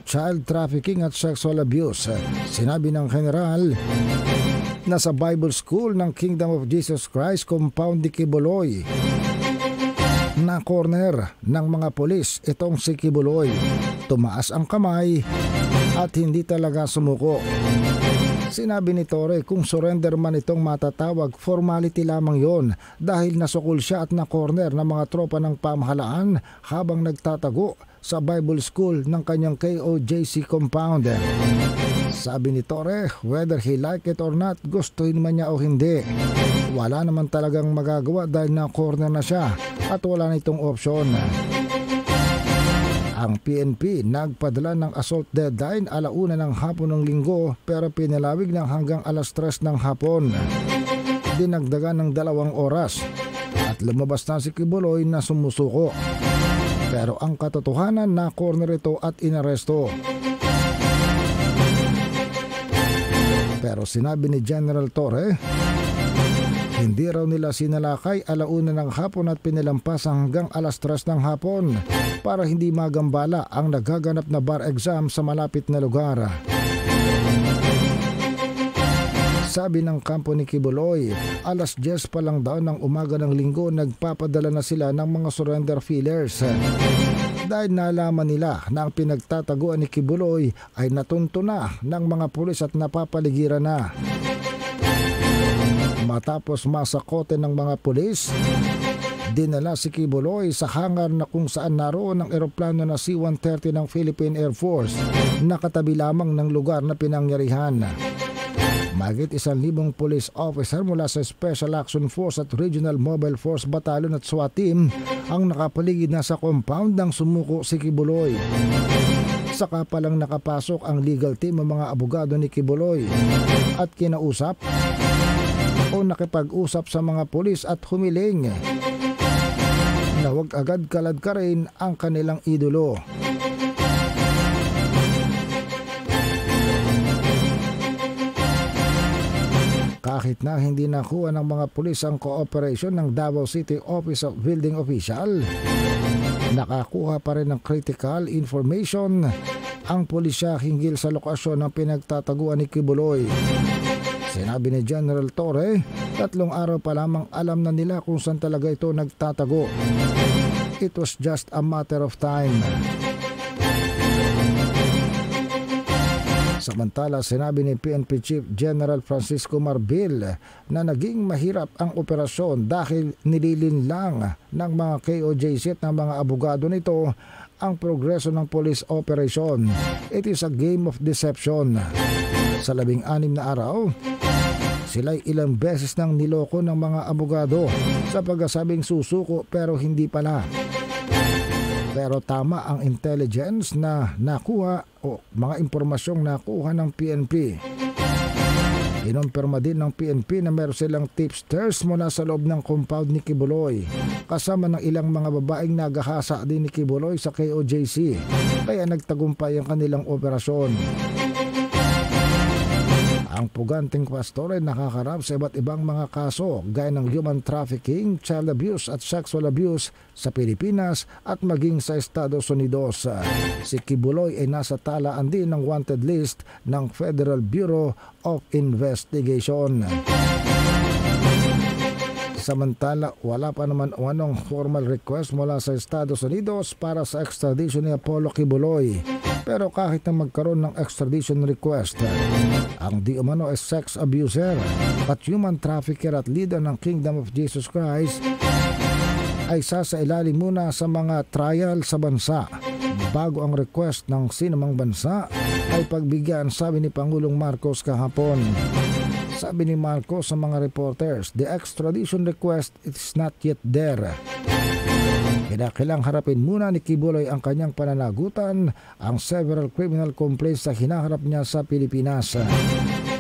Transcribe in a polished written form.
child trafficking at sexual abuse. Sinabi ng general na sa Bible School ng Kingdom of Jesus Christ compound ni Kibuloy na corner ng mga pulis itong si Kibuloy. Tumaas ang kamay at hindi talaga sumuko. Sinabi ni Torre kung surrender man itong matatawag, formality lamang yon dahil nasukol siya at na-corner ng mga tropa ng pamahalaan habang nagtatago sa Bible School ng kanyang KOJC compound. Sabi ni Torre, whether he like it or not, gustuhin man niya o hindi, wala naman talagang magagawa dahil na-corner na siya at wala na itong option. Ang PNP nagpadala ng assault deadline 1:00 ng hapon ng linggo pero pinalawig ng hanggang 3:00 ng hapon. Dinagdagan ng 2 oras at lumabas na si Kibuloy na sumusuko. Pero ang katotohanan na corner ito at inaresto. Pero sinabi ni General Torre, hindi raw nila sinalakay 1:00 ng hapon at pinilampas hanggang 3:00 ng hapon para hindi magambala ang nagaganap na bar exam sa malapit na lugar. Sabi ng kampo ni Kibuloy, 10:00 pa lang daw ng umaga ng linggo nagpapadala na sila ng mga surrender feelers. Dahil nalaman nila na ang pinagtataguan ni Kibuloy ay natunto na ng mga pulis at napapaligiran na. Matapos masakote ng mga pulis, dinala si Kibuloy sa hangar na kung saan naroon ang eroplano na C-130 ng Philippine Air Force, nakatabi lamang ng lugar na pinangyarihan. Mahigit 1,000 police officer mula sa Special Action Force at Regional Mobile Force Battalion at SWAT team ang nakapaligid na sa compound ng sumuko si Kibuloy. Saka palang nakapasok ang legal team ng mga abogado ni Kibuloy at kinausap o nakipag-usap sa mga pulis at humiling na huwag agad kaladkarin ang kanilang idolo. Kahit na hindi nakuha ng mga pulis ang cooperation ng Davao City Office of Building Official, nakakuha pa rin ng critical information ang pulisya hinggil sa lokasyon ng pinagtataguan ni Kibuloy. Sinabi ni General Torre, 3 araw pa lamang alam na nila kung saan talaga ito nagtatago. It was just a matter of time. Samantala, sinabi ni PNP Chief General Francisco Marbil na naging mahirap ang operasyon dahil nililinlang ng mga KOJC at ng mga abogado nito ang progreso ng police operation. It is a game of deception. Sa 16 na araw, sila'y ilang beses nang niloko ng mga abogado sa pagkasabing susuko pero hindi pala. Pero tama ang intelligence na nakuha o mga impormasyong nakuha ng PNP. Inumpirma din ng PNP na meron silang tipsters mula sa loob ng compound ni Kibuloy, kasama ng ilang mga babaeng nagahasa din ni Kibuloy sa KOJC, kaya nagtagumpay ang kanilang operasyon. Ang puganting pastor ay nakakarap sa iba't ibang mga kaso gaya ng human trafficking, child abuse at sexual abuse sa Pilipinas at maging sa Estados Unidos. Si Kibuloy ay nasa talaan din ng wanted list ng Federal Bureau of Investigation. Samantala, wala pa naman anong formal request mula sa Estados Unidos para sa extradition ni Apollo Kibuloy. Pero kahit na magkaroon ng extradition request, ang di umano ay sex abuser at human trafficker at leader ng Kingdom of Jesus Christ ay sasailalim muna sa mga trial sa bansa bago ang request ng sinumang bansa ay pagbigyan, sabi ni Pangulong Marcos kahapon. Sabi ni Marcos sa mga reporters, the extradition request is not yet there. Kinakailang harapin muna ni Kibuloy ang kanyang pananagutan, ang several criminal complaints na hinaharap niya sa Pilipinas.